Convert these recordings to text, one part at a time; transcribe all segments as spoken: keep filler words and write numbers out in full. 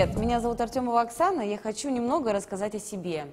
Привет, меня зовут Артемова Оксана, я хочу немного рассказать о себе.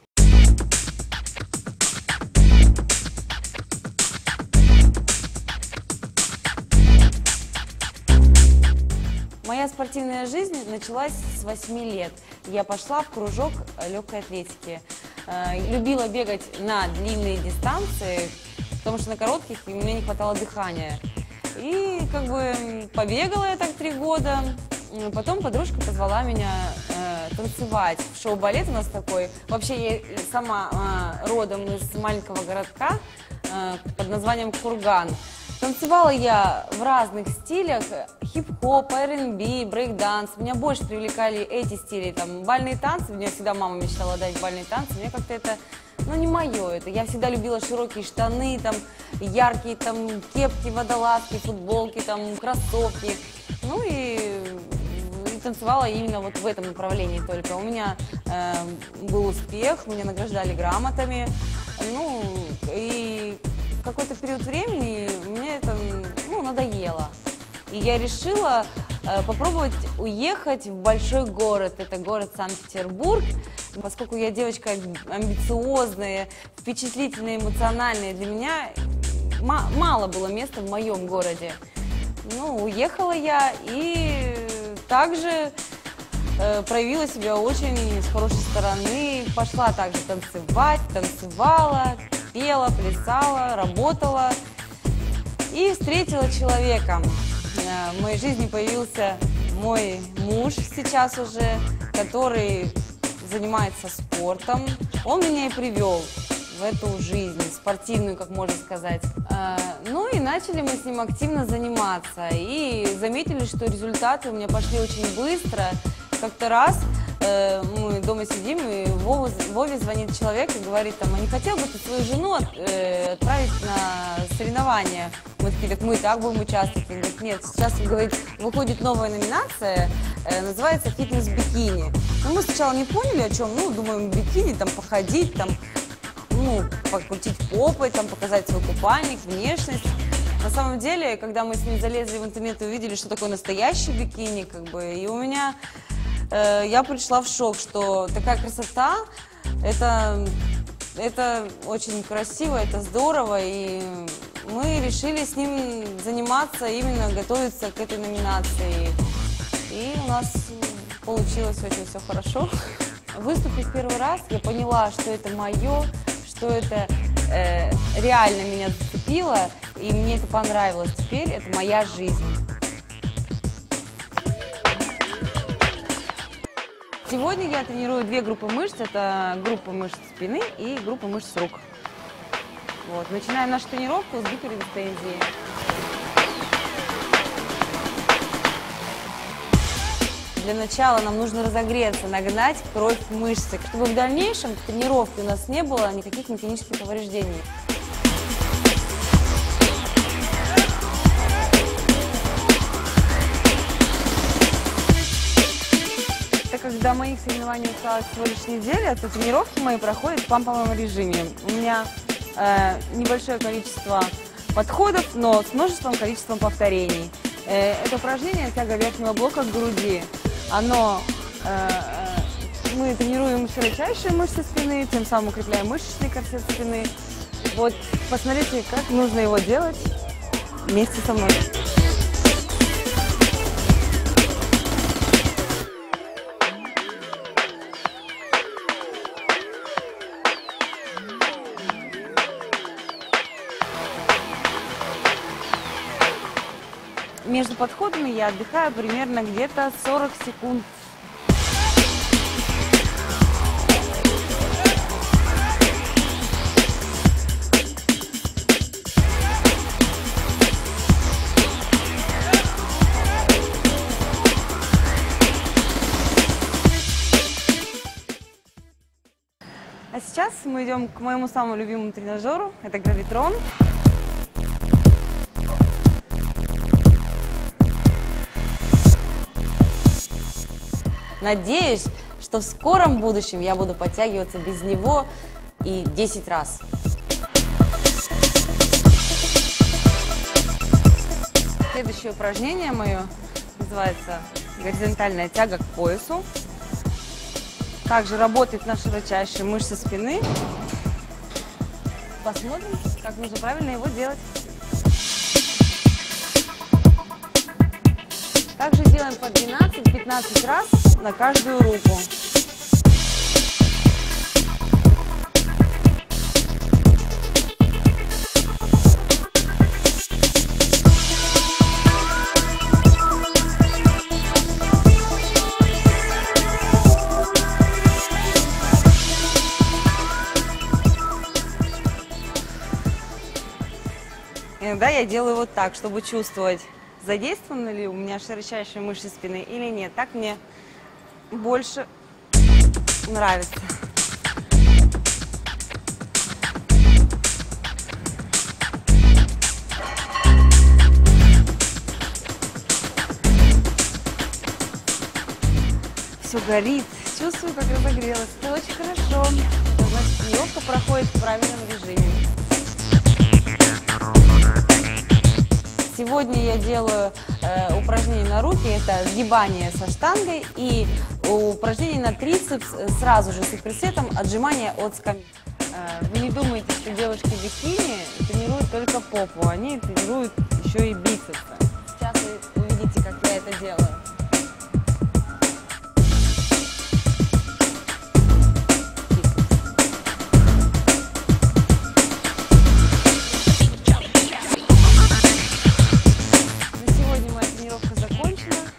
Моя спортивная жизнь началась с восьми лет. Я пошла в кружок легкой атлетики. Любила бегать на длинные дистанции, потому что на коротких у меня не хватало дыхания. И как бы побегала я так три года. Потом подружка позвала меня э, танцевать в шоу-балет у нас такой. Вообще я сама э, родом из маленького городка э, под названием Курган. Танцевала я в разных стилях: хип-хоп, ар энд би, брейк-данс. Меня больше привлекали эти стили, там, бальные танцы. Мне всегда мама мечтала дать бальные танцы. Мне как-то это, ну, не мое это. Я всегда любила широкие штаны, там, яркие, там, кепки, водолазки, футболки, там, кроссовки. Ну и, и танцевала именно вот в этом направлении только. У меня э, был успех, меня награждали грамотами. Ну, и в какой-то период времени мне это, ну, надоело. И я решила э, попробовать уехать в большой город. Это город Санкт-Петербург. Поскольку я девочка амбициозная, впечатлительная, эмоциональная, для меня мало было места в моем городе. Ну, уехала я и также э, проявила себя очень с хорошей стороны. Пошла также танцевать, танцевала, пела, плясала, работала. И встретила человека. Э, в моей жизни появился мой муж сейчас уже, который занимается спортом. Он меня и привел в эту жизнь, спортивную, как можно сказать. Ну и начали мы с ним активно заниматься. И заметили, что результаты у меня пошли очень быстро. Как-то раз э, мы дома сидим, и Вову, Вове звонит человек и говорит, там, а не хотел бы ты свою жену от, э, отправить на соревнования? Мы такие, так мы и так будем участвовать. Он говорит, нет, сейчас, говорит, выходит новая номинация, э, называется «Фитнес-бикини». Ну, мы сначала не поняли, о чем, ну, думаем, бикини, там, походить, там, ну, покрутить попой, там, показать свой купальник, внешность. На самом деле, когда мы с ним залезли в интернет и увидели, что такое настоящий бикини, как бы, и у меня, э, я пришла в шок, что такая красота, это, это очень красиво, это здорово, и мы решили с ним заниматься, именно готовиться к этой номинации. И у нас получилось очень все хорошо. Выступив первый раз, я поняла, что это мое, что это э, реально меня зацепило, и мне это понравилось. Теперь это моя жизнь. Сегодня я тренирую две группы мышц. Это группа мышц спины и группа мышц рук. Вот. Начинаем нашу тренировку с гиперэкстензии. Для начала нам нужно разогреться, нагнать кровь в мышцы, чтобы в дальнейшем в тренировке у нас не было никаких механических повреждений. Так как до моих соревнований осталось всего лишь неделя, то тренировки мои проходят в памповом режиме. У меня э, небольшое количество подходов, но с множеством количеством повторений. Э, это упражнение тяга верхнего блока к груди. Оно, э, мы тренируем широчайшие мышцы спины, тем самым укрепляем мышечный корсет спины. Вот, посмотрите, как нужно его делать вместе со мной. Между подходами я отдыхаю примерно где-то сорок секунд. А сейчас мы идем к моему самому любимому тренажеру, это гравитрон. Надеюсь, что в скором будущем я буду подтягиваться без него и десять раз. Следующее упражнение мое называется горизонтальная тяга к поясу. Также работает на широчайшие мышцы спины. Посмотрим, как нужно правильно его делать. Также делаем по двенадцать-пятнадцать раз на каждую руку. Иногда я делаю вот так, чтобы чувствовать, задействованы ли у меня широчайшие мышцы спины или нет. Так мне больше нравится. Все горит. Чувствую, как разогрелась. Это очень хорошо. Значит, тренировка проходит в правильном режиме. Сегодня я делаю э, упражнение на руки, это сгибание со штангой и упражнение на трицепс сразу же с присетом, отжимания от скамьи. Э, вы не думайте, что девушки в бикини тренируют только попу, они тренируют еще и бицепсы. Сейчас вы увидите, как я это делаю.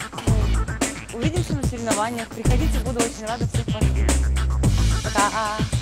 Увидимся на соревнованиях. Приходите, буду очень рада всех вас видеть. Пока!